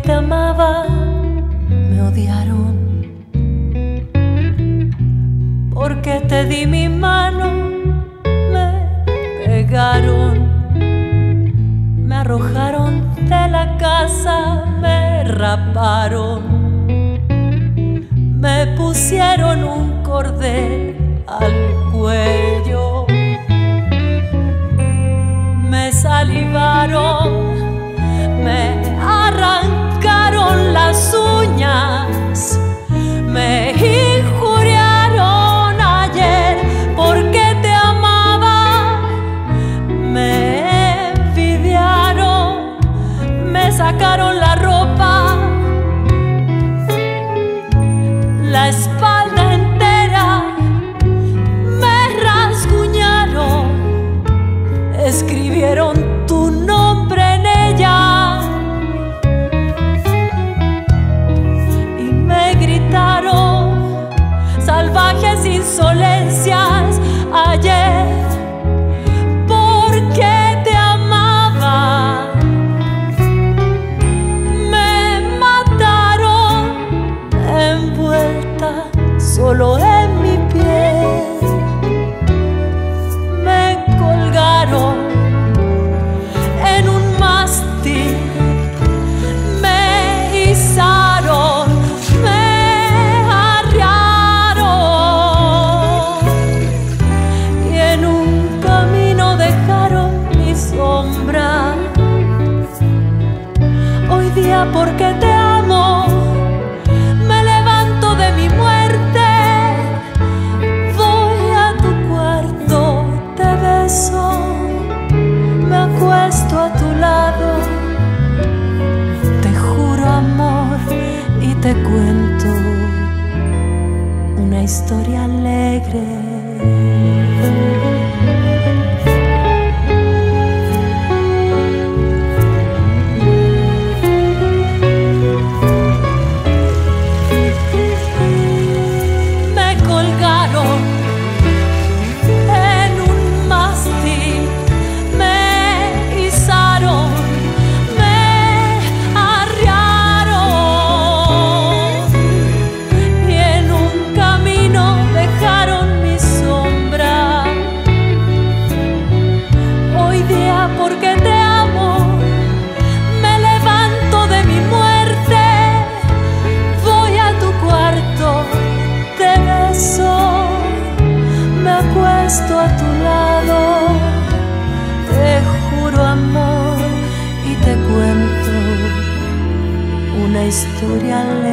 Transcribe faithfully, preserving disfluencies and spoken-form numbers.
te amaba me odiaron, porque te di mi mano me pegaron, me arrojaron de la casa, me raparon, me pusieron un cordel al cuello, me salivaron, me arrancaron las uñas, me injuriaron ayer porque te amaba, me envidiaron, me sacaron la ropa, la espalda entera, me rasguñaron, escribieron tu nombre en ella y me gritaron salvajes insolencias ayer porque te amaba, me mataron envuelta solo en mi piel, me colgaron en un mástil, me izaron, me arriaron y en un camino dejaron mi sombra. Hoy día porque te amo me levanto de mi muerte, voy a tu cuarto, te beso, me acuesto a tu lado, te juro amor y te cuento una historia alegre. Porque te amo, me levanto de mi muerte, voy a tu cuarto, te beso, me acuesto a tu lado, te juro amor y te cuento una historia